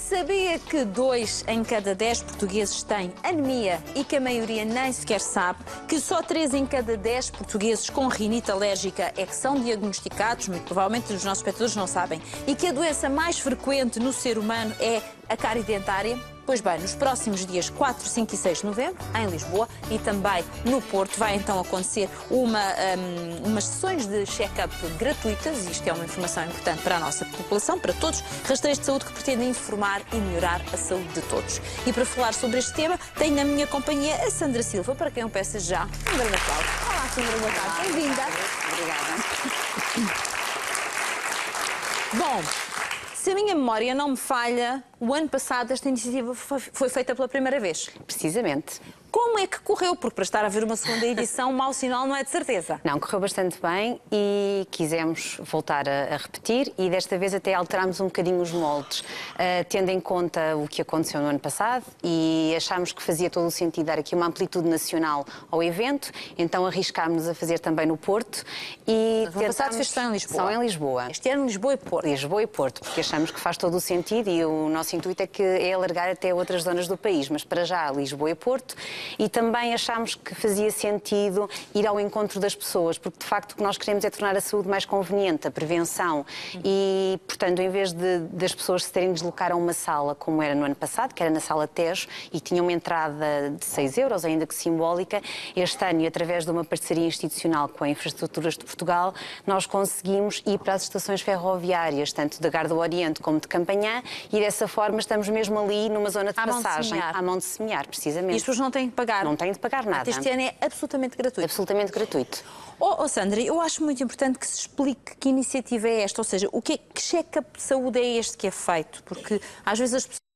Sabia que 2 em cada 10 portugueses têm anemia e que a maioria nem sequer sabe? Que só 3 em cada 10 portugueses com rinite alérgica é que são diagnosticados, muito provavelmente os nossos espectadores não sabem, e que a doença mais frequente no ser humano é a cárie dentária? Pois bem, nos próximos dias 4, 5 e 6 de novembro, em Lisboa e também no Porto, vai então acontecer umas sessões de check-up gratuitas, e isto é uma informação importante para a nossa população, para todos, rastreios de saúde que pretendem informar e melhorar a saúde de todos. E para falar sobre este tema, tenho na minha companhia a Sandra Silva, para quem eu peço já um grande aplauso. Olá, Sandra, boa tarde, bem-vinda. Obrigada. Bom, se a minha memória não me falha, o ano passado esta iniciativa foi feita pela primeira vez. Precisamente. Como é que correu? Porque para estar a ver uma segunda edição, mau sinal não é de certeza. Não, correu bastante bem e quisemos voltar a repetir e desta vez até alterámos um bocadinho os moldes, tendo em conta o que aconteceu no ano passado e achámos que fazia todo o sentido dar aqui uma amplitude nacional ao evento, então arriscámos a fazer também no Porto e no passado fez só em Lisboa. Só em Lisboa. Este ano Lisboa e Porto. Lisboa e Porto, porque achamos que faz todo o sentido e o nosso intuito é alargar até outras zonas do país, mas para já Lisboa e Porto. E também achámos que fazia sentido ir ao encontro das pessoas, porque de facto o que nós queremos é tornar a saúde mais conveniente, a prevenção. E, portanto, em vez das pessoas se terem de deslocar a uma sala, como era no ano passado, que era na Sala Tejo, e tinham uma entrada de 6 euros, ainda que simbólica, este ano, e através de uma parceria institucional com a Infraestruturas de Portugal, nós conseguimos ir para as estações ferroviárias, tanto da Gare do Oriente como de Campanhã, e dessa forma estamos mesmo ali numa zona de passagem, à mão de semear, precisamente. E as pessoas não têm que pagar? Não têm de pagar nada. Este ano é absolutamente gratuito. Absolutamente gratuito. Sandra, eu acho muito importante que se explique que iniciativa é esta, ou seja, que check-up de saúde é este que é feito, porque às vezes as pessoas...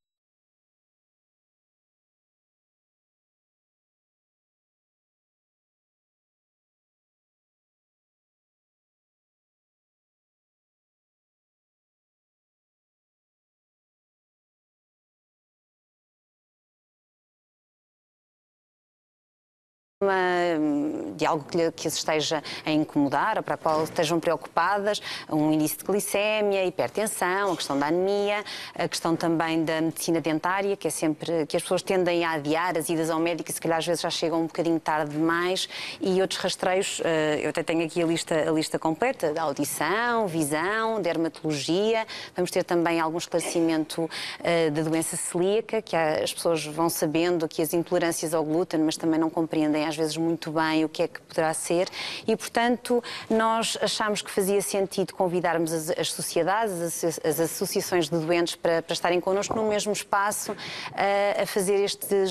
De algo que as esteja a incomodar ou para a qual estejam preocupadas, um índice de glicémia, hipertensão, a questão da anemia, a questão também da medicina dentária, que é sempre que as pessoas tendem a adiar as idas ao médico e se calhar às vezes já chegam um bocadinho tarde demais, e outros rastreios, eu até tenho aqui a lista completa, da audição, visão, dermatologia, vamos ter também algum esclarecimento da doença celíaca, que as pessoas vão sabendo que as intolerâncias ao glúten, mas também não compreendem às vezes muito bem o que é que poderá ser e, portanto, nós achámos que fazia sentido convidarmos as sociedades, as associações de doentes para estarem connosco no mesmo espaço a fazer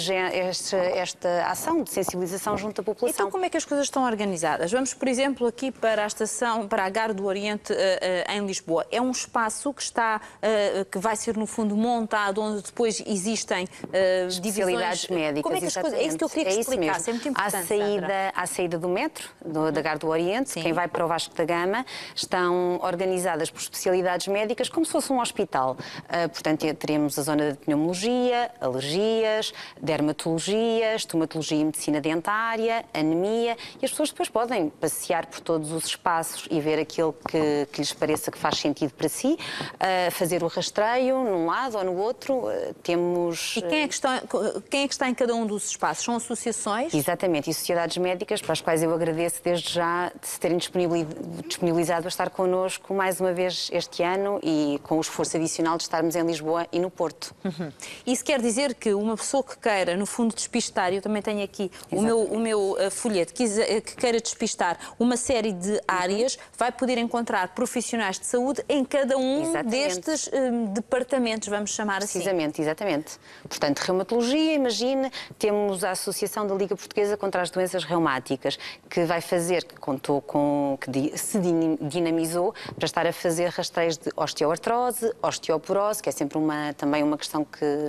esta ação de sensibilização junto à população. Então, como é que as coisas estão organizadas? Vamos, por exemplo, aqui para a Gare do Oriente em Lisboa. É um espaço que vai ser, no fundo, montado, onde depois existem especialidades médicas. Como é que as coisas... É isso que eu queria que explicasse, é muito importante. À saída do metro, da Gare do Oriente, sim. Quem vai para o Vasco da Gama, estão organizadas por especialidades médicas como se fosse um hospital. Portanto, teremos a zona de pneumologia, alergias, dermatologia, estomatologia e medicina dentária, anemia, e as pessoas depois podem passear por todos os espaços e ver aquilo que lhes pareça que faz sentido para si, fazer o rastreio num lado ou no outro. Temos... E quem é que está em cada um dos espaços? São associações? Exatamente, e sociedades médicas, para as quais eu agradeço desde já de se terem disponibilizado a estar connosco mais uma vez este ano e com o esforço adicional de estarmos em Lisboa e no Porto. Isso quer dizer que uma pessoa que queira, no fundo, despistar, eu também tenho aqui o meu folheto, que queira despistar uma série de áreas, vai poder encontrar profissionais de saúde em cada um destes departamentos, vamos chamar assim. Precisamente, exatamente. Portanto, reumatologia, imagine, temos a Associação da Liga Portuguesa contra as Doenças Reumáticas, que vai fazer, que se dinamizou para estar a fazer rastreios de osteoartrose, osteoporose, que é sempre também uma questão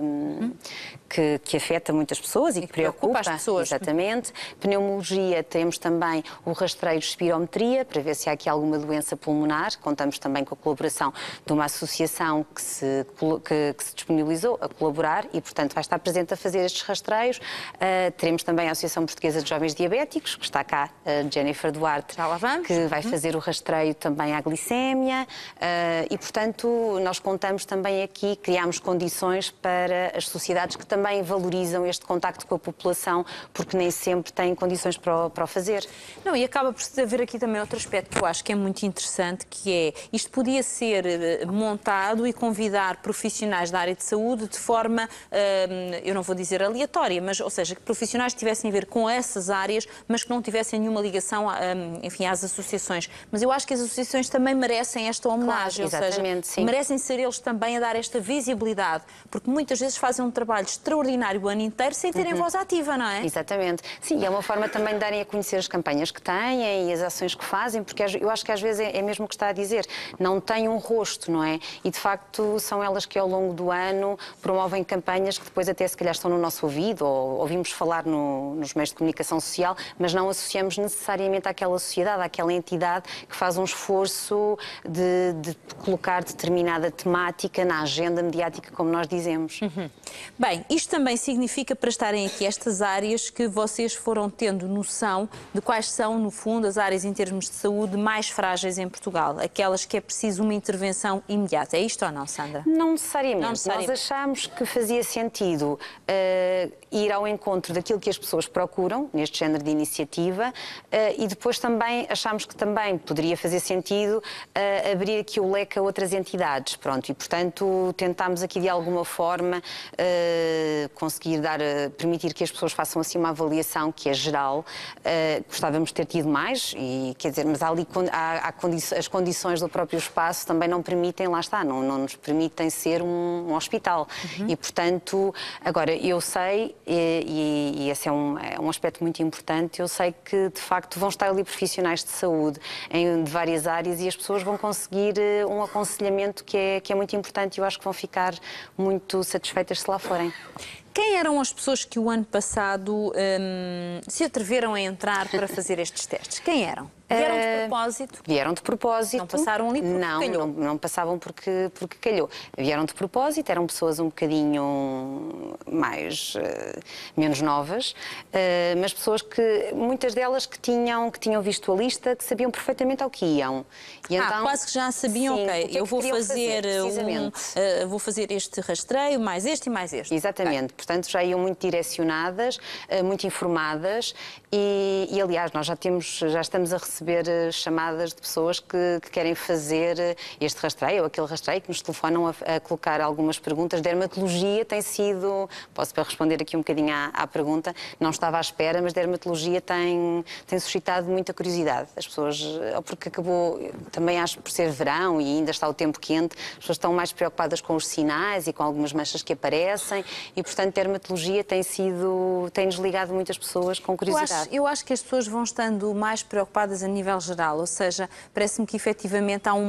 que afeta muitas pessoas e que preocupa as pessoas. Exatamente. Pneumologia, temos também o rastreio de espirometria, para ver se há aqui alguma doença pulmonar. Contamos também com a colaboração de uma associação que se disponibilizou a colaborar e, portanto, vai estar presente a fazer estes rastreios. Teremos também a Associação Portuguesa de Jovens Diabéticos, que está cá, a Jennifer Duarte, já lá vamos, que vai fazer o rastreio também à glicémia e, portanto, nós contamos também aqui, criamos condições para as sociedades que também valorizam este contacto com a população, porque nem sempre têm condições para o fazer. Não, e acaba por haver aqui também outro aspecto que eu acho que é muito interessante, que é, isto podia ser montado e convidar profissionais da área de saúde de forma, eu não vou dizer aleatória, mas, ou seja, que profissionais que tivessem a ver com essas áreas, mas que não tivessem nenhuma ligação, enfim, às associações. Mas eu acho que as associações também merecem esta homenagem, claro, exatamente, ou seja, sim. merecem ser eles também a dar esta visibilidade, porque muitas vezes fazem um trabalho extraordinário o ano inteiro sem terem voz ativa, não é? Exatamente. Sim, e é uma forma também de darem a conhecer as campanhas que têm e as ações que fazem, porque eu acho que às vezes é mesmo o que está a dizer, não têm um rosto, não é? E de facto são elas que ao longo do ano promovem campanhas que depois até se calhar estão no nosso ouvido ou ouvimos falar nos meios de comunicação social, mas não associamos necessariamente àquela sociedade, àquela entidade que faz um esforço de colocar determinada temática na agenda mediática, como nós dizemos. Bem, isto também significa, para estarem aqui, estas áreas que vocês foram tendo noção de quais são, no fundo, as áreas em termos de saúde mais frágeis em Portugal, aquelas que é preciso uma intervenção imediata. É isto ou não, Sandra? Não necessariamente. Não necessariamente. Nós achámos que fazia sentido ir ao encontro daquilo que as pessoas procuram, neste género de iniciativa, e depois também achámos que também poderia fazer sentido abrir aqui o leque a outras entidades. Pronto, e portanto tentámos aqui de alguma forma conseguir permitir que as pessoas façam assim uma avaliação que é geral. Gostávamos de ter tido mais, e, quer dizer, mas ali as condições do próprio espaço também não permitem, lá está, não nos permitem ser um hospital. E portanto, agora eu sei, e esse é um aspecto muito importante, eu sei que de facto vão estar ali profissionais de saúde de várias áreas e as pessoas vão conseguir um aconselhamento que é muito importante e eu acho que vão ficar muito satisfeitas se lá forem. Quem eram as pessoas que o ano passado se atreveram a entrar para fazer estes testes? Quem eram? Vieram de propósito? Vieram de propósito. Não passaram ali porque calhou? Não passavam porque calhou. Vieram de propósito, eram pessoas um bocadinho menos novas, mas pessoas que, muitas delas que tinham visto a lista, que sabiam perfeitamente ao que iam. E então, quase que já sabiam, sim, ok, eu vou vou fazer este rastreio, mais este e mais este. Exatamente, okay. Portanto já iam muito direcionadas, muito informadas e aliás nós já estamos a receber chamadas de pessoas que querem fazer este rastreio ou aquele rastreio, que nos telefonam a colocar algumas perguntas. Dermatologia tem sido, posso responder aqui um bocadinho à pergunta, não estava à espera, mas dermatologia tem suscitado muita curiosidade. As pessoas, porque acabou, também acho por ser verão e ainda está o tempo quente, as pessoas estão mais preocupadas com os sinais e com algumas manchas que aparecem e, portanto, dermatologia tem-nos ligado muitas pessoas com curiosidade. Eu acho que as pessoas vão estando mais preocupadas a nível geral, ou seja, parece-me que efetivamente há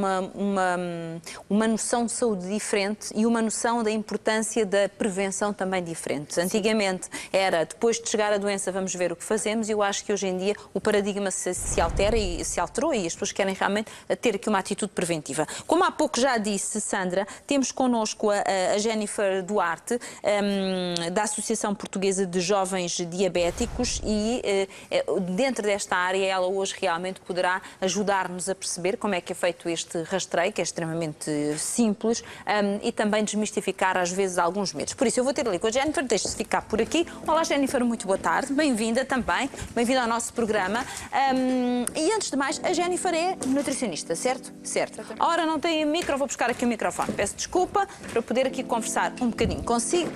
uma noção de saúde diferente e uma noção da importância da prevenção também diferente. Antigamente era, depois de chegar a doença, vamos ver o que fazemos, e eu acho que hoje em dia o paradigma se altera e se alterou e as pessoas querem realmente ter aqui uma atitude preventiva. Como há pouco já disse, Sandra, temos connosco a Jennifer Duarte, da Associação Portuguesa de Jovens Diabéticos, e dentro desta área ela hoje realmente poderá ajudar-nos a perceber como é que é feito este rastreio, que é extremamente simples, e também desmistificar às vezes alguns medos. Por isso eu vou ter ali com a Jennifer, deixe-se ficar por aqui. Olá Jennifer, muito boa tarde, bem-vinda também, bem-vinda ao nosso programa. E antes de mais, a Jennifer é nutricionista, certo? Certo. Ora, não tem micro, vou buscar aqui o microfone. Peço desculpa para poder aqui conversar um bocadinho consigo.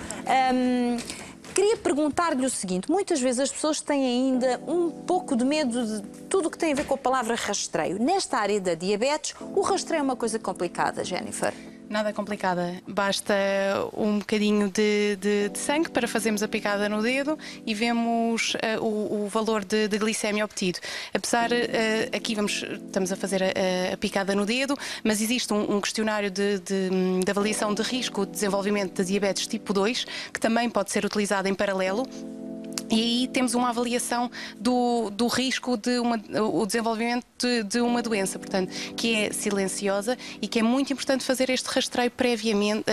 Queria perguntar-lhe o seguinte, muitas vezes as pessoas têm ainda um pouco de medo de tudo o que tem a ver com a palavra rastreio. Nesta área da diabetes, o rastreio é uma coisa complicada, Jennifer? Nada complicada, basta um bocadinho de sangue para fazermos a picada no dedo e vemos o valor de glicémia obtido. Apesar, aqui estamos a fazer a picada no dedo, mas existe um questionário de avaliação de risco de desenvolvimento de diabetes tipo 2, que também pode ser utilizado em paralelo. E aí temos uma avaliação do risco de o desenvolvimento de uma doença, portanto, que é silenciosa e que é muito importante fazer este rastreio previamente,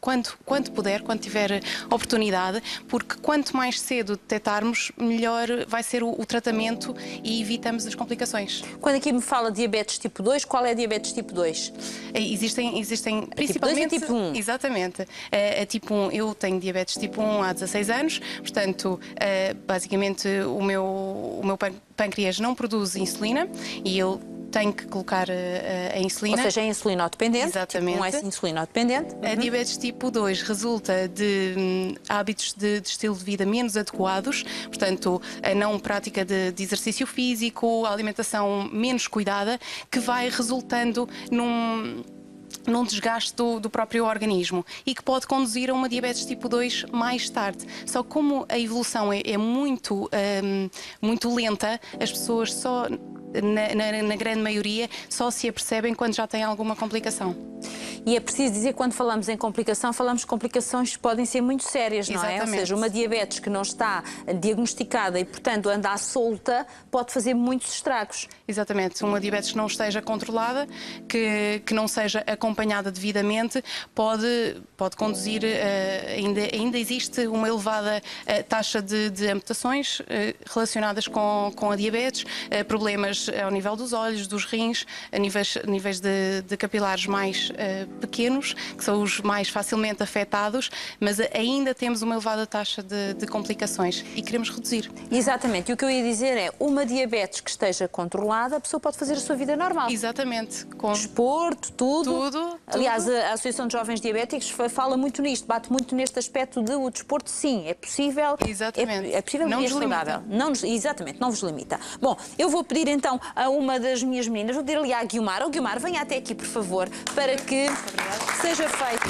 quando puder, quando tiver oportunidade, porque quanto mais cedo detectarmos, melhor vai ser o tratamento e evitamos as complicações. Quando aqui me fala de diabetes tipo 2, qual é diabetes tipo 2? Existem principalmente... Tipo 2 e tipo 1. Exatamente. A tipo 1, eu tenho diabetes tipo 1 há 16 anos, portanto, basicamente o meu pâncreas não produz insulina e eu tenho que colocar a insulina. Ou seja, é insulinodependente. Exatamente. Tipo 1 é insulinodependente. A diabetes tipo 2 resulta de hábitos de estilo de vida menos adequados, portanto, a não prática de exercício físico, a alimentação menos cuidada, que vai resultando num desgaste do próprio organismo e que pode conduzir a uma diabetes tipo 2 mais tarde. Só como a evolução é muito lenta, as pessoas só, na grande maioria, só se apercebem quando já têm alguma complicação. E é preciso dizer que quando falamos em complicação, falamos de complicações que podem ser muito sérias, não é? Ou seja, uma diabetes que não está diagnosticada e, portanto, anda à solta, pode fazer muitos estragos. Exatamente. Uma diabetes que não esteja controlada, que não seja acompanhada devidamente, pode conduzir, ainda existe uma elevada taxa de amputações relacionadas com a diabetes, problemas ao nível dos olhos, dos rins, a níveis de capilares mais pequenos, que são os mais facilmente afetados, mas ainda temos uma elevada taxa de complicações e queremos reduzir. Exatamente. E o que eu ia dizer é, uma diabetes que esteja controlada, a pessoa pode fazer a sua vida normal. Exatamente. Com desporto, tudo. Aliás, tudo. a Associação de Jovens Diabéticos fala muito nisto, bate muito neste aspecto de o desporto, sim, é possível. Exatamente. É possível não e é saudável. Exatamente, não vos limita. Bom, eu vou pedir então a uma das minhas meninas, vou pedir ali à Guiomar. Guiomar, venha até aqui, por favor, para que seja feito.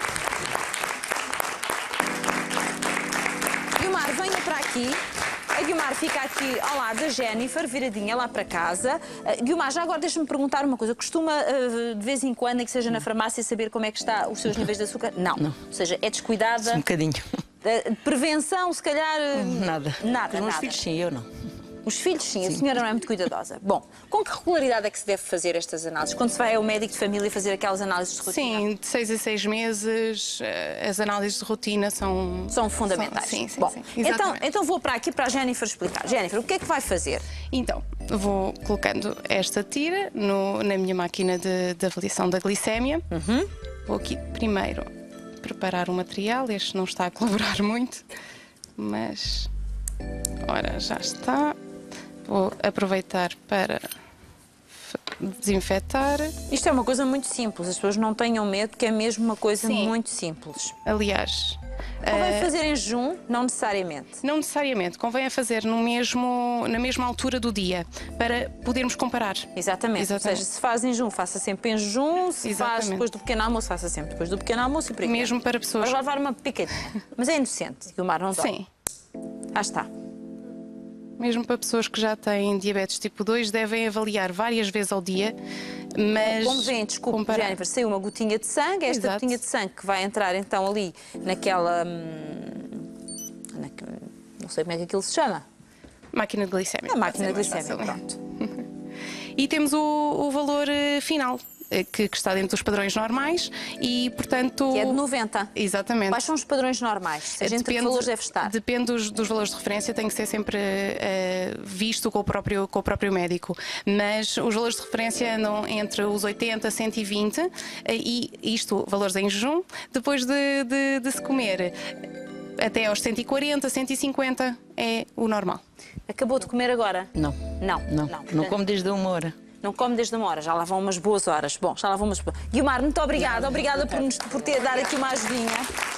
Guiomar, venha para aqui. A Guiomar fica aqui ao lado da Jennifer, viradinha lá para casa. Guiomar, já agora deixa-me perguntar uma coisa. Costuma, de vez em quando, que seja na farmácia, saber como é que está os seus níveis de açúcar? Não. Ou seja, é descuidada? Um bocadinho. Prevenção, se calhar... Nada. Nada, Os meus filhos, sim, eu não. Os filhos, sim. A senhora não é muito cuidadosa. Bom, com que regularidade é que se deve fazer estas análises? Quando se vai ao médico de família fazer aquelas análises de rotina? Sim, de 6 a 6 meses, as análises de rotina são fundamentais. Sim. Bom, então vou para aqui para a Jennifer explicar. Jennifer, o que é que vai fazer? Então, vou colocando esta tira na minha máquina de avaliação da glicémia. Vou aqui primeiro preparar o material. Este não está a colaborar muito, mas... Ora, já está. Vou aproveitar para desinfetar. Isto é uma coisa muito simples, as pessoas não tenham medo, que é mesmo uma coisa muito simples. Aliás... Convém fazer em jejum? Não necessariamente. Não necessariamente. Convém fazer na mesma altura do dia, para podermos comparar. Exatamente. Ou seja, se faz em jejum, faça sempre em jejum. Se faz depois do pequeno almoço, faça sempre depois do pequeno almoço e por aí. Mesmo para pessoas... Vai levar uma picadinha. Mas é inocente, que o mar não dói. Sim. Ah, está. Mesmo para pessoas que já têm diabetes tipo 2, devem avaliar várias vezes ao dia, mas... Como vem, desculpe, Jennifer, saiu uma gotinha de sangue, esta gotinha de sangue que vai entrar então ali naquela... não sei como é que aquilo se chama. Máquina de glicémia. A máquina de glicémia, pronto. E temos o valor final, que está dentro dos padrões normais e, portanto... Que é de 90. Exatamente. Quais são os padrões normais? Ou seja, entre que valores deve estar? Depende dos valores de referência, tem que ser sempre visto com o próprio médico. Mas os valores de referência andam entre os 80 a 120 e isto, valores em jejum, depois de se comer até aos 140, 150 é o normal. Acabou de comer agora? Não. Não como desde uma hora. Não come desde uma hora, já lá vão umas boas horas. Bom, já lá vão umas boas... Guiomar, muito obrigada. Obrigada por ter dado aqui uma ajudinha.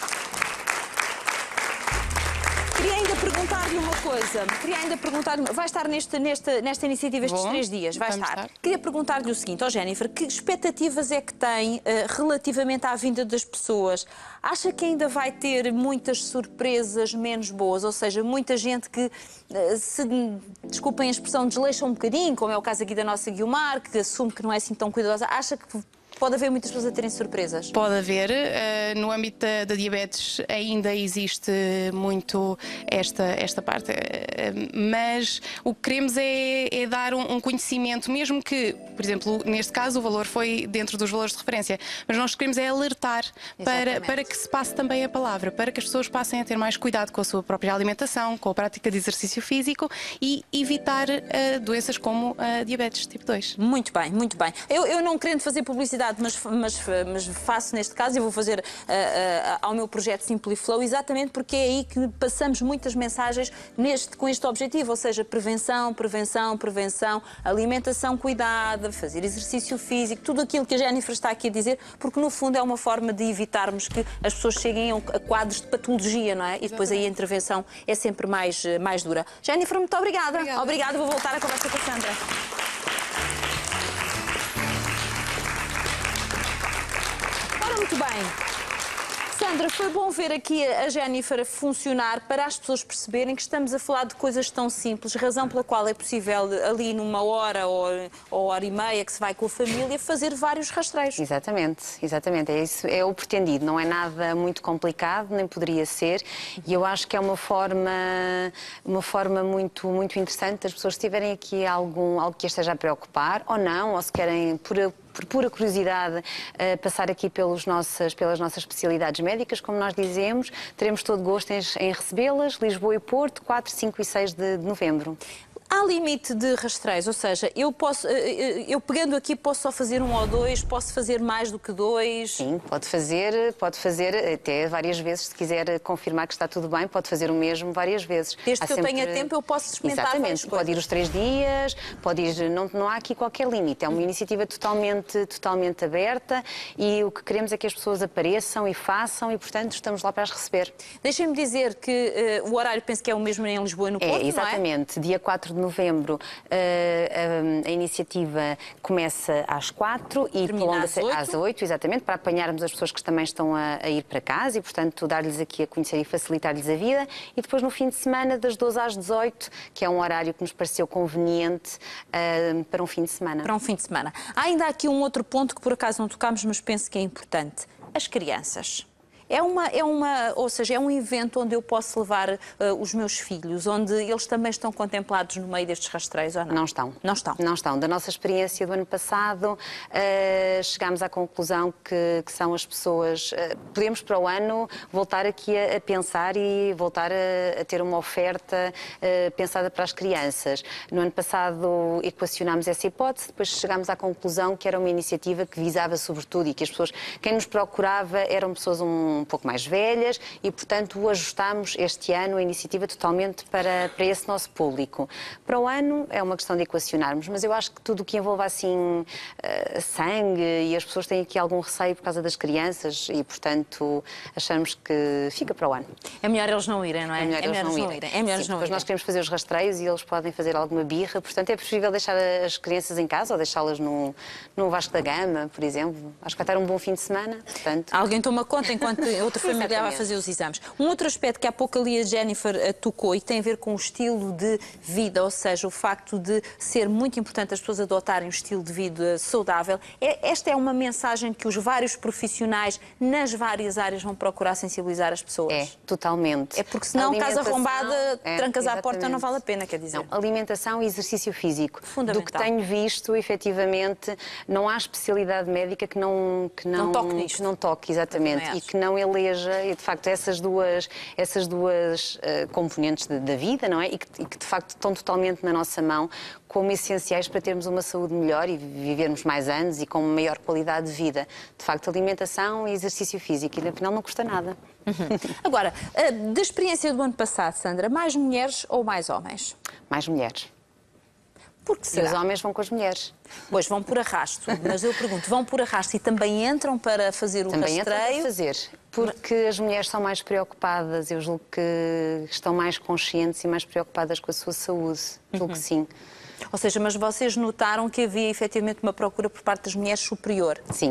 Queria ainda perguntar-lhe uma coisa. Vai estar nesta iniciativa estes 3 dias? Vai estar. Queria perguntar-lhe o seguinte, Jennifer, que expectativas é que tem relativamente à vinda das pessoas? Acha que ainda vai ter muitas surpresas menos boas? Ou seja, muita gente que, desculpem a expressão, desleixa um bocadinho, como é o caso aqui da nossa Guiomar, que assume que não é assim tão cuidadosa. Acha que Pode haver muitas pessoas a terem surpresas? Pode haver. No âmbito da diabetes ainda existe muito esta parte, mas o que queremos é dar um conhecimento, mesmo que, por exemplo, neste caso o valor foi dentro dos valores de referência, mas nós queremos é alertar para que se passe também a palavra, para que as pessoas passem a ter mais cuidado com a sua própria alimentação, com a prática de exercício físico e evitar doenças como a diabetes tipo 2. Muito bem, muito bem. Eu não querendo fazer publicidade, mas faço neste caso e vou fazer ao meu projeto SimpliFlow, exatamente porque é aí que passamos muitas mensagens com este objetivo, ou seja, prevenção, prevenção, prevenção, alimentação cuidada, fazer exercício físico, tudo aquilo que a Jennifer está aqui a dizer, porque no fundo é uma forma de evitarmos que as pessoas cheguem a quadros de patologia, não é? E depois aí a intervenção é sempre mais dura. Jennifer, muito obrigada. Obrigada, vou voltar a conversa com a Sandra. Ora, muito bem. Sandra, foi bom ver aqui a Jennifer a funcionar para as pessoas perceberem que estamos a falar de coisas tão simples, razão pela qual é possível ali numa hora ou hora e meia que se vai com a família fazer vários rastreios. Exatamente, exatamente. É isso, é o pretendido, não é nada muito complicado, nem poderia ser, e eu acho que é uma forma muito interessante das pessoas, se tiverem aqui algo que as esteja a preocupar, ou não, ou se querem por pura curiosidade, passar aqui pelas nossas especialidades médicas, como nós dizemos, teremos todo gosto em recebê-las, Lisboa e Porto, 4, 5 e 6 de novembro. Há limite de rastreios, ou seja, eu pegando aqui posso só fazer 1 ou 2, posso fazer mais do que 2? Sim, pode fazer até várias vezes, se quiser confirmar que está tudo bem, pode fazer o mesmo várias vezes. Desde que eu tenha tempo eu posso experimentar várias coisas. Pode ir os 3 dias, pode ir, não há aqui qualquer limite, é uma iniciativa totalmente aberta e o que queremos é que as pessoas apareçam e façam e, portanto, estamos lá para as receber. Deixem-me dizer que o horário penso que é o mesmo em Lisboa e no Porto, exatamente, não é? Dia 4 de novembro a iniciativa começa às 4 e prolonga-se às 8, exatamente, para apanharmos as pessoas que também estão a ir para casa e, portanto, dar-lhes aqui a conhecer e facilitar-lhes a vida. E depois, no fim de semana, das 12 às 18, que é um horário que nos pareceu conveniente para um fim de semana. Para um fim de semana. Há ainda aqui um outro ponto que, por acaso, não tocámos, mas penso que é importante. As crianças. Ou seja, é um evento onde eu posso levar os meus filhos, onde eles também estão contemplados no meio destes rastreios, ou não? Não estão. Não estão? Não estão. Da nossa experiência do ano passado, chegámos à conclusão que são as pessoas... podemos para o ano voltar aqui a pensar e voltar a ter uma oferta pensada para as crianças. No ano passado equacionámos essa hipótese, depois chegámos à conclusão que era uma iniciativa que visava sobretudo e que as pessoas... Quem nos procurava eram pessoas um pouco mais velhas e, portanto, o ajustámos este ano, a iniciativa totalmente para esse nosso público. Para o ano é uma questão de equacionarmos, mas eu acho que tudo o que envolve assim sangue e as pessoas têm aqui algum receio por causa das crianças e, portanto, achamos que fica para o ano. É melhor eles não irem, não é? É melhor eles não irem. É melhor eles não irem. Nós queremos fazer os rastreios e eles podem fazer alguma birra, portanto é preferível deixar as crianças em casa ou deixá-las no Vasco da Gama, por exemplo. Acho que vai estar um bom fim de semana, portanto... Alguém toma conta enquanto outra família vai fazer os exames. Um outro aspecto que há pouco ali a Jennifer tocou e tem a ver com o estilo de vida, ou seja, o facto de ser muito importante as pessoas adotarem um estilo de vida saudável. Esta é uma mensagem que os vários profissionais nas várias áreas vão procurar sensibilizar as pessoas. É, totalmente. É porque senão casa arrombada, trancas à porta, não vale a pena, quer dizer. Não, alimentação e exercício físico. Fundamental. Do que tenho visto, efetivamente, não há especialidade médica que não toque nisto. Que não toque, exatamente, e que não eleja, e de facto essas duas componentes da vida, não é? E que de facto estão totalmente na nossa mão como essenciais para termos uma saúde melhor e vivermos mais anos e com maior qualidade de vida. De facto, alimentação e exercício físico, e afinal não custa nada. Agora, da experiência do ano passado, Sandra, mais mulheres ou mais homens? Mais mulheres. Porque será? E os homens vão com as mulheres. Pois, vão por arrasto. Mas eu pergunto, vão por arrasto e também entram para fazer o rastreio? Também entram para fazer, porque as mulheres são mais preocupadas, eu julgo que estão mais conscientes e mais preocupadas com a sua saúde. Julgo que sim. Ou seja, mas vocês notaram que havia efetivamente uma procura por parte das mulheres superior? Sim.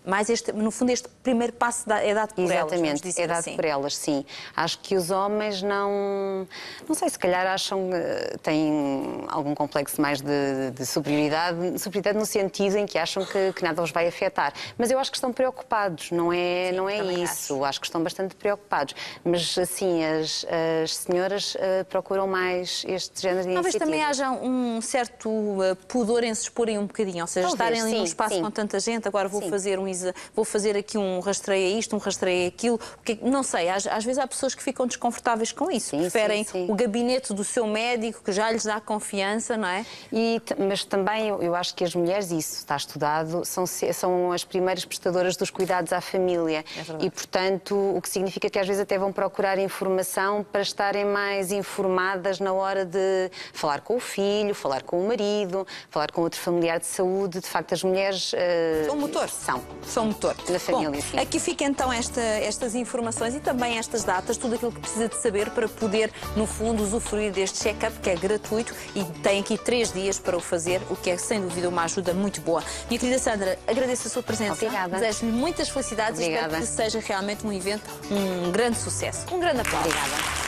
mais no fundo, este primeiro passo é dado por elas. Exatamente, é dado assim. por elas, sim. Acho que os homens não sei, se calhar acham que têm algum complexo mais de superioridade no sentido em que acham que nada os vai afetar. Mas eu acho que estão preocupados, não é isso. Acho que estão bastante preocupados. Mas, assim, as senhoras procuram mais este género de Talvez iniciativas. também haja um certo pudor em se exporem um bocadinho, ou seja, Talvez, estarem ali num espaço sim. com tanta gente, agora vou fazer aqui um rastreio a isto, um rastreio a aquilo, não sei, às vezes há pessoas que ficam desconfortáveis com isso, preferem o gabinete do seu médico, que já lhes dá confiança, não é? Mas também eu acho que as mulheres, isso está estudado, são as primeiras prestadoras dos cuidados à família. E, portanto, o que significa que às vezes até vão procurar informação para estarem mais informadas na hora de falar com o filho, falar com o marido, falar com outro familiar de saúde. De facto, as mulheres são motor. São motor. Na família, sim. Aqui fica então estas informações e também estas datas, tudo aquilo que precisa de saber para poder, no fundo, usufruir deste check-up, que é gratuito e tem aqui 3 dias para o fazer, o que é, sem dúvida, uma ajuda muito boa. Minha querida Sandra, agradeço a sua presença. Obrigada. Desejo-lhe muitas felicidades. Obrigada. E espero que seja realmente um evento, um grande sucesso. Um grande aplauso. Obrigada.